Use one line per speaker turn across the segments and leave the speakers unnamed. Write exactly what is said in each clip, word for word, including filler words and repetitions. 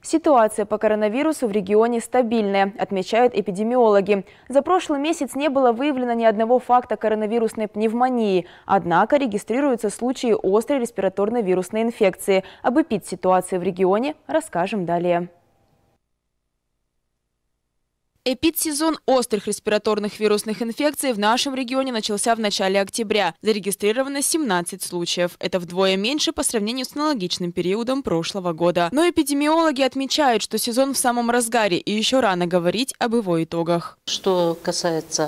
Ситуация по коронавирусу в регионе стабильная, отмечают эпидемиологи. За прошлый месяц не было выявлено ни одного факта коронавирусной пневмонии. Однако регистрируются случаи острой респираторной вирусной инфекции. Об эпидситуации в регионе расскажем далее. Эпидсезон острых респираторных вирусных инфекций в нашем регионе начался в начале октября. Зарегистрировано семнадцать случаев. Это вдвое меньше по сравнению с аналогичным периодом прошлого года. Но эпидемиологи отмечают, что сезон в самом разгаре и еще рано говорить об его итогах.
Что касается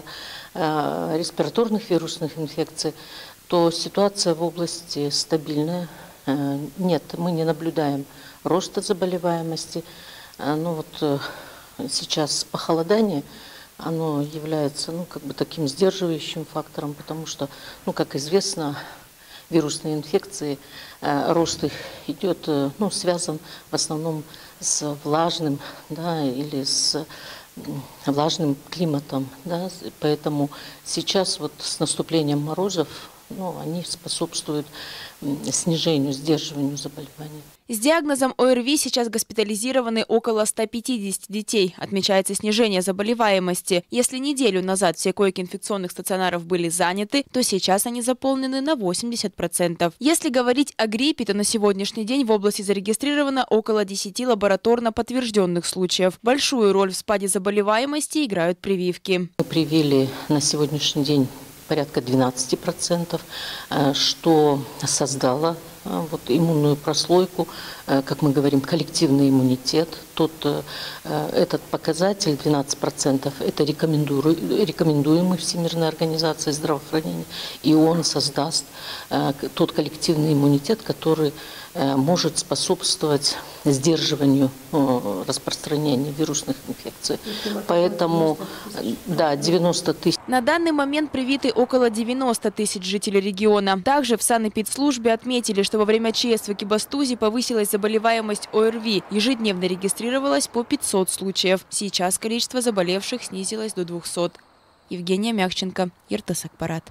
э, респираторных вирусных инфекций, то ситуация в области стабильная. Э, нет, мы не наблюдаем роста заболеваемости. Э, ну вот... Э, Сейчас похолодание, оно является ну, как бы таким сдерживающим фактором, потому что, ну, как известно, вирусные инфекции, э, рост их идет, э, ну, связан в основном с влажным, да, или с э, влажным климатом, да, поэтому сейчас вот с наступлением морозов, ну, они способствуют снижению, сдерживанию заболеваний.
С диагнозом ОРВИ сейчас госпитализированы около ста пятидесяти детей. Отмечается снижение заболеваемости. Если неделю назад все койки инфекционных стационаров были заняты, то сейчас они заполнены на восемьдесят процентов. Если говорить о гриппе, то на сегодняшний день в области зарегистрировано около десяти лабораторно подтвержденных случаев. Большую роль в спаде заболеваемости играют прививки.
Мы привили на сегодняшний день порядка двенадцати процентов, что создало вот иммунную прослойку, как мы говорим, коллективный иммунитет. Тот, этот показатель двенадцать процентов это рекомендуемый Всемирной организацией здравоохранения, и он создаст тот коллективный иммунитет, который может способствовать сдерживанию распространения вирусных инфекций. Поэтому, да, девяносто тысяч.
На данный момент привиты около девяноста тысяч жителей региона. Также в санэпидслужбе отметили, что во время ЧС в Экибастузе повысилась заболеваемость ОРВИ. Ежедневно регистрировалось по пятьсот случаев. Сейчас количество заболевших снизилось до двухсот. Евгения Мягченко, Иртыс Акпарат.